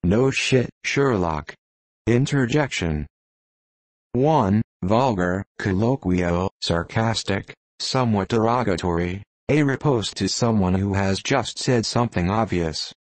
No shit, Sherlock. Interjection. 1. Vulgar, colloquial, sarcastic, somewhat derogatory, a riposte to someone who has just said something obvious.